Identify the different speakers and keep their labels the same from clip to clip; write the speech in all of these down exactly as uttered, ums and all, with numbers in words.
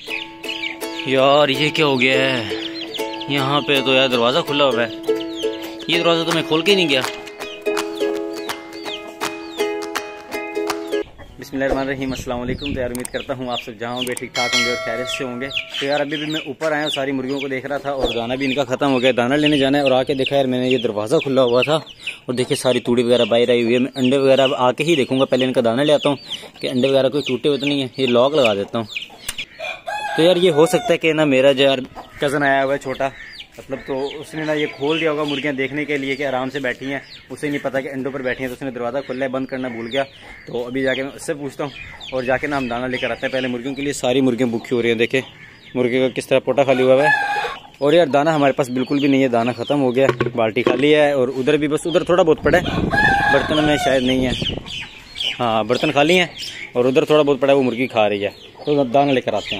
Speaker 1: यार ये क्या हो गया है? यहाँ पे तो यार दरवाज़ा खुला हुआ है। ये दरवाज़ा तो मैं खोल के ही नहीं गया। बिस्मिल्लाहिर्रहमानिर्रहीम, अस्सलाम वालेकुम। तो यार उम्मीद करता हूँ आप सब जहाँ होंगे ठीक ठाक होंगे और खैरियत से होंगे। तो यार अभी भी मैं ऊपर आया हूँ, सारी मुर्गियों को देख रहा था और दाना भी इनका ख़त्म हो गया। दाना लेने जाना है और आके देखा यार मैंने ये दरवाज़ा खुला हुआ था और देखिए सारी तूड़ी वगैरह बाहर आई हुई है। मैं अंडे वगैरह आके ही देखूँगा, पहले इनका दाना ले आता हूँ कि अंडे वगैरह कोई टूटे हुए तो नहीं है। ये लॉक लगा देता हूँ। तो यार ये हो सकता है कि ना मेरा जो यार कज़न आया हुआ है छोटा, मतलब तो उसने ना ये खोल दिया होगा मुर्गियाँ देखने के लिए कि आराम से बैठी हैं। उसे नहीं पता कि अंडों पर बैठी हैं, तो उसने दरवाज़ा खोला है, बंद करना भूल गया। तो अभी जाके मैं उससे पूछता हूँ और जाके ना हम दाना लेकर आते हैं। पहले मुर्गियों के लिए सारी मुर्गियाँ भूखी हो रही हैं। देखे मुर्गी का किस तरह पोटा खाली हुआ है। और यार दाना हमारे पास बिल्कुल भी नहीं है, दाना ख़त्म हो गया, बाल्टी खाली है। और उधर भी बस उधर थोड़ा बहुत पड़ा है, बर्तन में शायद नहीं है। हाँ बर्तन खाली हैं और उधर थोड़ा बहुत पड़ा है, वो मुर्गी खा रही है। तो दाना लेकर आते हैं।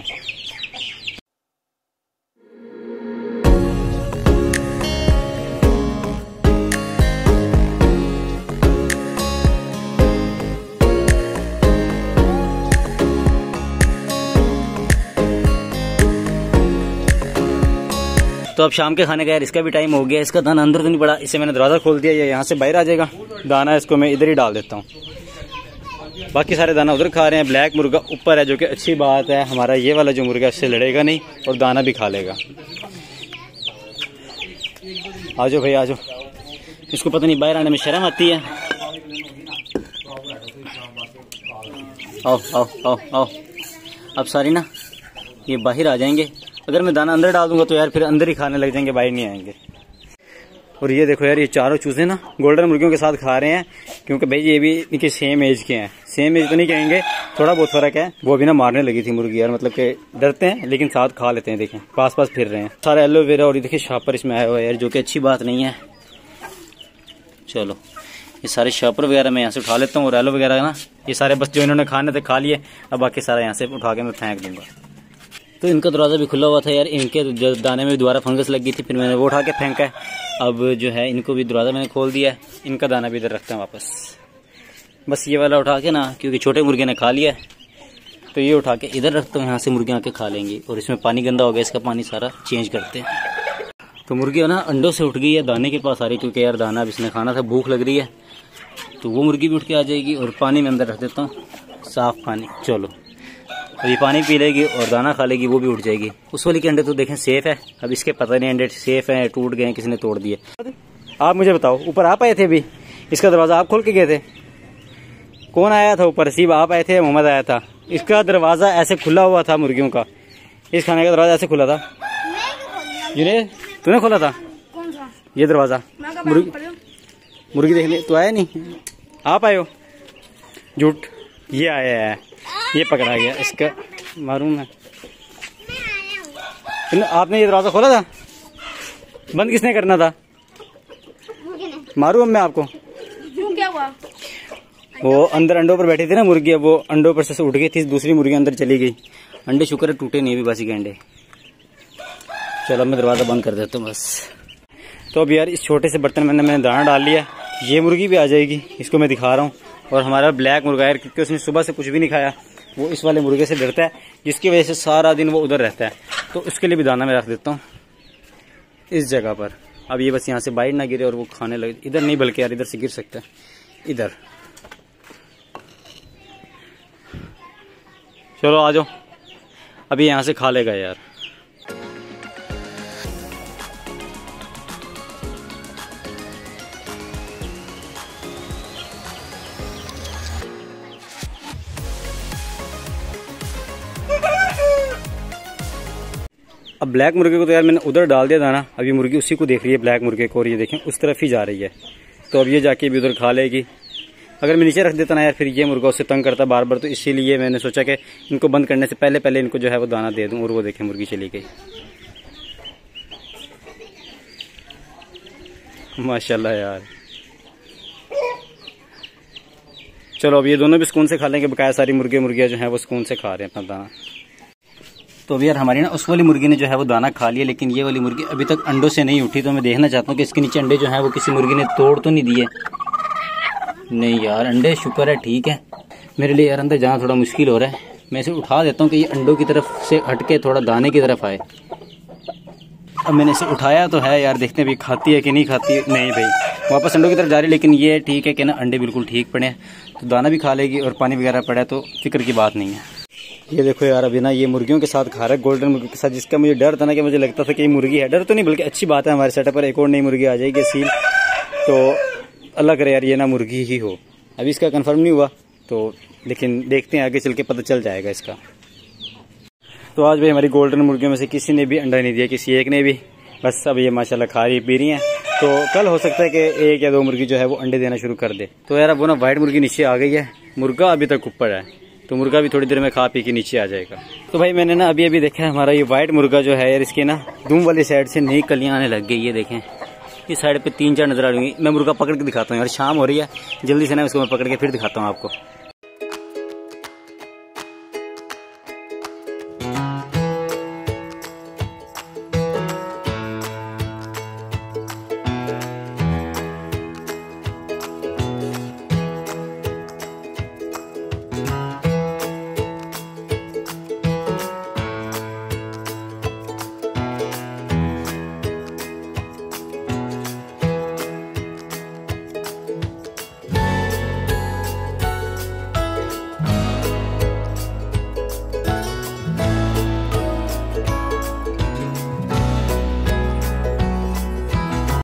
Speaker 1: तो अब शाम के खाने का यार इसका भी टाइम हो गया। इसका दाना अंदर तो नहीं पड़ा, इसे मैंने दरवाज़ा खोल दिया, ये यहाँ से बाहर आ जाएगा। दाना इसको मैं इधर ही डाल देता हूँ। बाकी सारे दाना उधर खा रहे हैं। ब्लैक मुर्गा ऊपर है, जो कि अच्छी बात है। हमारा ये वाला जो मुर्गा इससे लड़ेगा नहीं और दाना भी खा लेगा। आ जाओ भाई आ जाओ। इसको पता नहीं बाहर आने में शर्म आती है। आओ आओ आओ आओ। अब सारी ना ये बाहर आ जाएंगे। अगर मैं दाना अंदर डाल दूंगा तो यार फिर अंदर ही खाने लग जाएंगे, बाहर नहीं आएंगे। और ये देखो यार ये चारों चूजे ना गोल्डन मुर्गियों के साथ खा रहे हैं, क्योंकि भाई ये भी इनके सेम एज के हैं। सेम एज तो नहीं कहेंगे, थोड़ा बहुत फर्क है। वो भी ना मारने लगी थी मुर्गी यार, मतलब कि डरते हैं लेकिन साथ खा लेते हैं। देखें पास पास फिर रहे हैं सारा एलोवेरा। और ये देखिए शापर इसमें आया हुआ है यार, जो कि अच्छी बात नहीं है। चलो ये सारे शापर वगैरह मैं यहाँ से उठा लेता हूँ और एलो वगैरह ना ये सारे बस जो इन्होंने खाने थे खा लिए। अब बाकी सारा यहाँ से उठा के मैं फेंक दूंगा। तो इनका दरवाज़ा भी खुला हुआ था यार, इनके दाने में भी दोबारा फंगस लग गई थी, फिर मैंने वो उठा के फेंका है। अब जो है इनको भी दरवाज़ा मैंने खोल दिया है। इनका दाना भी इधर रखते हैं वापस। बस ये वाला उठा के ना, क्योंकि छोटे मुर्गे ने खा लिया है, तो ये उठा के इधर रखता हूँ। यहाँ से मुर्गियाँ आके खा लेंगी। और इसमें पानी गंदा हो गया, इसका पानी सारा चेंज करते हैं। तो मुर्गी ना अंडों से उठ गई है, दाने के पास आ रही, क्योंकि यार दाना अब इसने खाना था, भूख लग रही है। तो वो मुर्गी भी उठ के आ जाएगी। और पानी में अंदर रख देता हूँ, साफ़ पानी। चलो अभी पानी पी लेगी और दाना खा लेगी, वो भी उठ जाएगी। उस वाली के अंडे तो देखें सेफ है। अब इसके पता नहीं अंडे सेफ हैं, टूट गए, किसी ने तोड़ दिए। आप मुझे बताओ, ऊपर आप आए थे अभी, इसका दरवाज़ा आप खोल के गए थे? कौन आया था ऊपर? सिर्फ आप आए थे, मोहम्मद आया था? इसका दरवाज़ा ऐसे खुला हुआ था मुर्गियों का, इस खाने का दरवाज़ा ऐसे खुला था। जुनैद तूने खोला था ये दरवाज़ा? मुर्गी मुर्गी देखने तो आया नहीं, आप आए हो? झूठ, ये आया है, ये पकड़ा गया। इसका मालूम है आपने ये दरवाज़ा खोला था? बंद किसने करना था? मारूं अब मैं आपको? क्या हुआ? वो अंदर अंडों पर बैठी थी ना मुर्गी, वो अंडों पर से उठ गई थी, दूसरी मुर्गी अंदर चली गई। अंडे शुक्र है टूटे नहीं अभी, बासी के अंडे। चलो मैं दरवाज़ा बंद कर देता हूँ बस। तो अब यार इस छोटे से बर्तन में मैंने दाना डाल लिया। ये मुर्गी भी आ जाएगी, इसको मैं दिखा रहा हूँ। और हमारा ब्लैक मुर्गा यार, क्योंकि उसने सुबह से कुछ भी नहीं खाया, वो इस वाले मुर्गे से डरता है, जिसकी वजह से सारा दिन वो उधर रहता है। तो उसके लिए भी दाना मैं रख देता हूँ इस जगह पर। अब ये बस यहाँ से बाहर ना गिरे और वो खाने लगे। इधर नहीं, बल्कि यार इधर से गिर सकता है, इधर। चलो आ जाओ, अभी यहाँ से खा लेगा यार। अब ब्लैक मुर्गे को तो यार मैंने उधर डाल दिया दाना। अब ये मुर्गी उसी को देख रही है, ब्लैक मुर्गे को, और ये देखें उस तरफ ही जा रही है। तो अब ये जाके भी उधर खा लेगी। अगर मैं नीचे रख देता ना यार, फिर ये मुर्गा उससे तंग करता बार बार। तो इसीलिए मैंने सोचा कि इनको बंद करने से पहले पहले इनको जो है वो दाना दे दूं। और वो देखें मुर्गी चली गई, माशाल्लाह यार। चलो अब ये दोनों भी सुकून से खा लेंगे। बकाया सारी मुर्गे मुर्गियाँ जो है वो सुकून से खा रहे हैं अपना दाना। तो अभी यार हमारी ना उस वाली मुर्गी ने जो है वो दाना खा लिया, लेकिन ये वाली मुर्गी अभी तक अंडों से नहीं उठी। तो मैं देखना चाहता हूँ कि इसके नीचे अंडे जो है वो किसी मुर्गी ने तोड़ तो नहीं दिए। नहीं यार अंडे शुक्र है ठीक है। मेरे लिए यार अंदर जाना थोड़ा मुश्किल हो रहा है, मैं इसे उठा देता हूँ कि ये अंडों की तरफ से हटके थोड़ा दाने की तरफ आए। अब मैंने इसे उठाया तो है यार, देखते हैं भाई खाती है कि नहीं खाती। नहीं भाई, वापस अंडों की तरफ जा रही है, लेकिन ये ठीक है कि ना अंडे बिल्कुल ठीक पड़े हैं, तो दाना भी खा लेगी और पानी वगैरह पड़ा है तो फिक्र की बात नहीं है। ये देखो यार, अभी ना ये मुर्गियों के साथ खा रहा है, गोल्डन मुर्गी के साथ, जिसका मुझे डर था ना कि मुझे लगता था कि ये मुर्गी है। डर तो नहीं, बल्कि अच्छी बात है, हमारे सेटअप पर एक और नई मुर्गी आ जाएगी सील, तो अल्लाह करे यार ये ना मुर्गी ही हो। अभी इसका कंफर्म नहीं हुआ तो, लेकिन देखते हैं आगे चल के पता चल जाएगा इसका। तो आज भाई हमारी गोल्डन मुर्गियों में से किसी ने भी अंडा नहीं दिया, किसी एक ने भी। बस अब ये माशाल्लाह खा रही पी रही हैं, तो कल हो सकता है कि एक या दो मुर्गी जो है वो अंडे देना शुरू कर दे। तो यार अब वो ना वाइट मुर्गी नीचे आ गई है, मुर्गा अभी तक ऊपर है, तो मुर्गा भी थोड़ी देर में खा पी के नीचे आ जाएगा। तो भाई मैंने ना अभी अभी देखा है हमारा ये वाइट मुर्गा जो है यार, इसके ना दूम वाली साइड से नई कलियां आने लग गई। ये देखें, इस साइड पे तीन चार नजर आ रही। मैं मुर्गा पकड़ के दिखाता हूँ यार, शाम हो रही है, जल्दी से ना इसको मैं पकड़ के फिर दिखाता हूँ आपको।